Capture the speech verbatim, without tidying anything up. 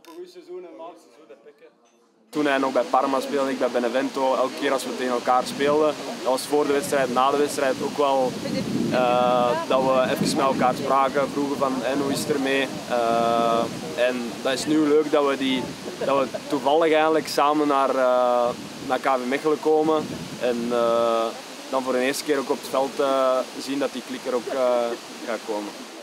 een goed seizoen en maakt ze zo de pikken. Toen hij nog bij Parma speelde, ik bij Benevento, elke keer als we tegen elkaar speelden, dat was voor de wedstrijd, na de wedstrijd ook wel uh, dat we even met elkaar spraken, vroegen van en hoe is het ermee. Uh, en dat is nu leuk dat we, die, dat we toevallig eigenlijk samen naar, uh, naar K V Mechelen komen en uh, dan voor de eerste keer ook op het veld uh, zien dat die klik er ook uh, gaat komen.